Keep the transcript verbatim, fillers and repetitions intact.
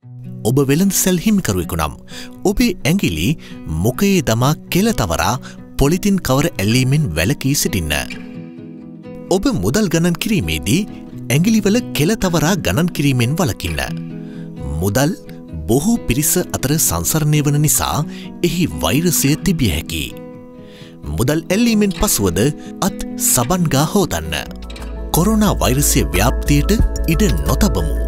ඔබ වෙළඳ සැල් හිමිකරුවෙකු නම් ඔබේ ඇඟිලි මුඛයේ දමා කෙල තවරා පොලිතින් කවර ඇල්ලීමෙන් වැළකී සිටින්න. ඔබ මුදල් ගණන් කිරීමේදී ඇඟිලිවල කෙල තවරා ගණන් කිරීමෙන් වළකින්න. මුදල් බොහෝ පිරිස අතර සංසරණය වන නිසා එහි වෛරසය තිබිය හැකියි. මුදල් ඇල්ලීමෙන් පසුවද අත් සබන්ගා හෝදන්න. කොරෝනා වෛරසය ව්‍යාප්තියට ඉඩ නොතබමු.